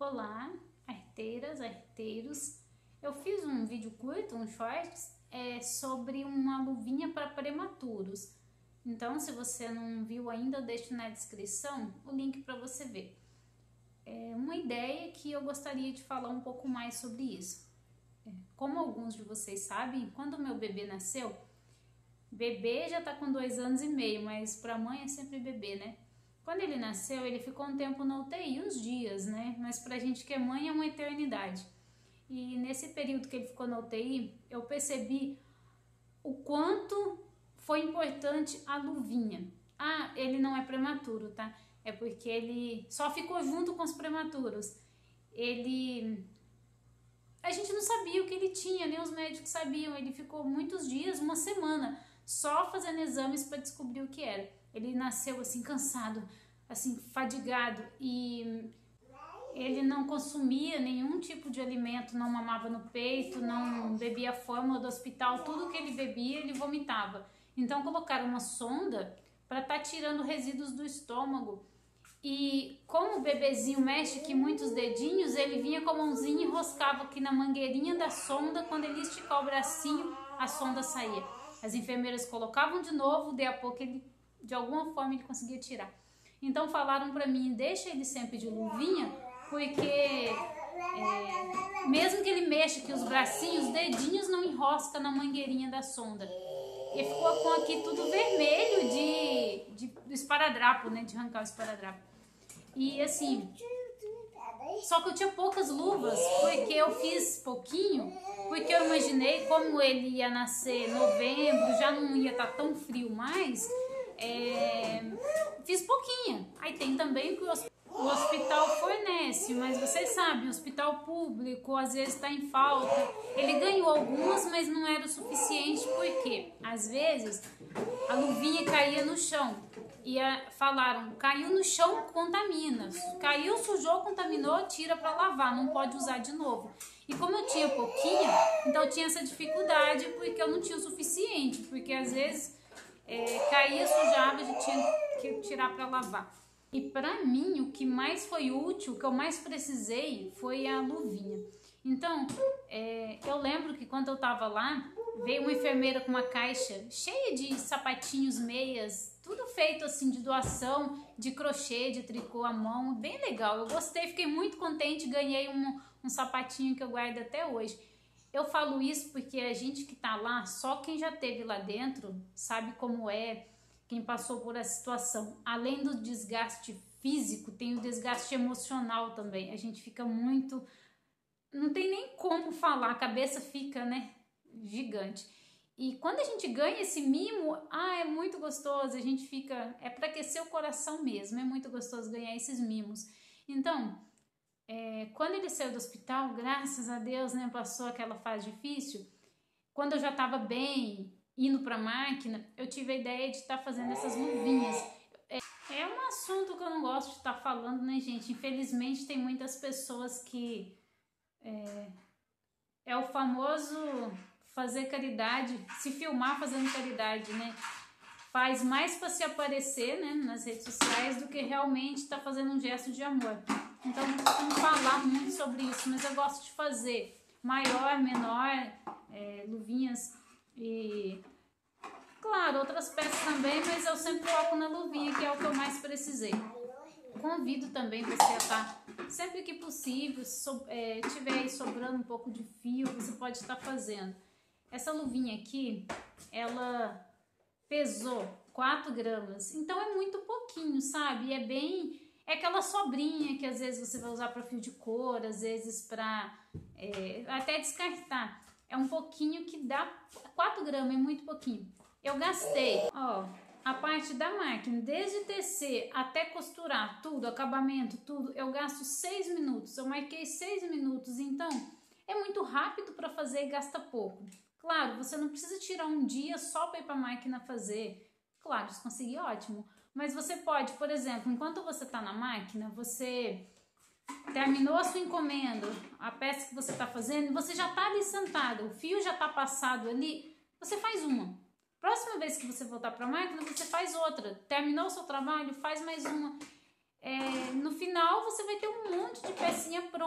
Olá, arteiras, arteiros. Eu fiz um vídeo curto, um shorts, sobre uma luvinha para prematuros. Então, se você não viu ainda, eu deixo na descrição o link para você ver. É uma ideia que eu gostaria de falar um pouco mais sobre isso. Como alguns de vocês sabem, quando o meu bebê nasceu, bebê já tá com 2 anos e meio, mas para mãe é sempre bebê, né? Quando ele nasceu, ele ficou um tempo na UTI, uns dias, né? Mas pra gente que é mãe é uma eternidade. E nesse período que ele ficou na UTI, eu percebi o quanto foi importante a luvinha. Ah, ele não é prematuro, tá? É porque ele só ficou junto com os prematuros. A gente não sabia o que ele tinha, nem os médicos sabiam. Ele ficou muitos dias, uma semana, só fazendo exames para descobrir o que era. Ele nasceu assim, cansado, assim, fadigado, e ele não consumia nenhum tipo de alimento, não mamava no peito, não bebia fórmula do hospital, tudo que ele bebia ele vomitava. Então colocaram uma sonda para estar tirando resíduos do estômago. E como o bebezinho mexe aqui muitos dedinhos, ele vinha com a mãozinha e enroscava aqui na mangueirinha da sonda. Quando ele esticava o bracinho, a sonda saía. As enfermeiras colocavam de novo, daí a pouco ele, de alguma forma ele conseguia tirar. Então falaram pra mim, deixa ele sempre de luvinha, porque mesmo que ele mexa aqui os bracinhos, os dedinhos não enrosca na mangueirinha da sonda. E ficou com aqui tudo vermelho do esparadrapo, né, de arrancar o esparadrapo. E assim, só que eu tinha poucas luvas, porque eu fiz pouquinho, porque eu imaginei como ele ia nascer em novembro, já não ia estar tão frio mais, fiz pouquinho. Aí tem também que o hospital fornece, mas vocês sabem, o hospital público às vezes está em falta. Ele ganhou algumas, mas não era o suficiente, porque às vezes a luvinha caía no chão. E falaram, caiu no chão, contamina. Caiu, sujou, contaminou, tira para lavar, não pode usar de novo. E como eu tinha pouquinho, então eu tinha essa dificuldade, porque eu não tinha o suficiente, porque às vezes caía, sujava, a gente tinha que tirar para lavar. E para mim, o que mais foi útil, o que eu mais precisei, foi a luvinha. Então, eu lembro que quando eu tava lá, veio uma enfermeira com uma caixa cheia de sapatinhos, meias, tudo feito assim de doação, de crochê, de tricô à mão, bem legal. Eu gostei, fiquei muito contente, ganhei um sapatinho que eu guardo até hoje. Eu falo isso porque a gente que tá lá, só quem já esteve lá dentro sabe como é, quem passou por essa situação. Além do desgaste físico, tem o desgaste emocional também. A gente fica muito... não tem nem como falar, a cabeça fica, né, gigante. E quando a gente ganha esse mimo, é muito gostoso, a gente fica... é para aquecer o coração mesmo, é muito gostoso ganhar esses mimos. Então, quando ele saiu do hospital, graças a Deus, né, passou aquela fase difícil, quando eu já estava bem, indo para a máquina, eu tive a ideia de estar fazendo essas luvinhas. É um assunto que eu não gosto de estar falando, né, gente? Infelizmente, tem muitas pessoas que... é o famoso fazer caridade, se filmar fazendo caridade, né? Faz mais para se aparecer, né, nas redes sociais do que realmente estar fazendo um gesto de amor. Então, não costumo falar muito sobre isso, mas eu gosto de fazer maior, menor, luvinhas e, claro, outras peças também, mas eu sempre foco na luvinha, que é o que eu mais precisei. Convido também você a estar, sempre que possível, se tiver aí sobrando um pouco de fio, você pode estar fazendo. Essa luvinha aqui, ela pesou 4 gramas, então é muito pouquinho, sabe? É aquela sobrinha que às vezes você vai usar para fio de cor, às vezes para até descartar. É um pouquinho que dá 4 gramas, é muito pouquinho. Eu gastei, ó, a parte da máquina, desde tecer até costurar tudo, acabamento, tudo, eu gasto 6 minutos. Eu marquei 6 minutos, então é muito rápido para fazer e gasta pouco. Claro, você não precisa tirar um dia só para ir para a máquina fazer. Claro, se conseguir, ótimo. Mas você pode, por exemplo, enquanto você está na máquina, você terminou a sua encomenda, a peça que você está fazendo, você já está ali sentado, o fio já está passado ali, você faz uma. Próxima vez que você voltar para a máquina, você faz outra. Terminou o seu trabalho, faz mais uma. No final, você vai ter um monte de pecinha pronta.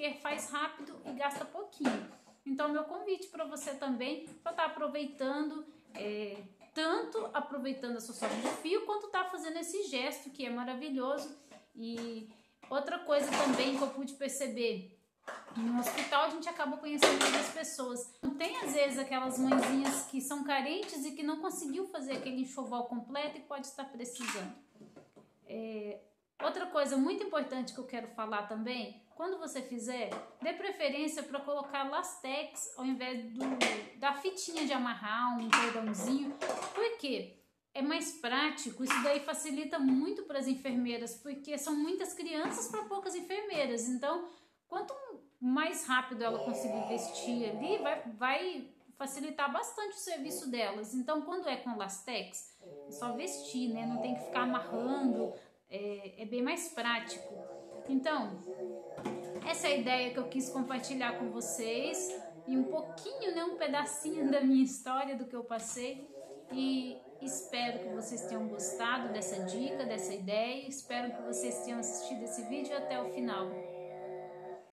porque faz rápido e gasta pouquinho. Então, meu convite para você também, para estar aproveitando, tanto aproveitando a sua sorte de fio, quanto tá fazendo esse gesto que é maravilhoso. E outra coisa também que eu pude perceber, no hospital a gente acaba conhecendo outras pessoas. Tem às vezes aquelas mãezinhas que são carentes e que não conseguiu fazer aquele enxoval completo e pode estar precisando. Outra coisa muito importante que eu quero falar também, quando você fizer, dê preferência para colocar lastex ao invés da fitinha de amarrar, um cordãozinho. Por quê? É mais prático, isso daí facilita muito para as enfermeiras, porque são muitas crianças para poucas enfermeiras. Então, quanto mais rápido ela conseguir vestir ali, vai facilitar bastante o serviço delas. Então, quando é com lastex, é só vestir, né? Não tem que ficar amarrando, é bem mais prático. Então, essa é a ideia que eu quis compartilhar com vocês e um pouquinho, né, um pedacinho da minha história, do que eu passei, e espero que vocês tenham gostado dessa dica, dessa ideia, espero que vocês tenham assistido esse vídeo até o final.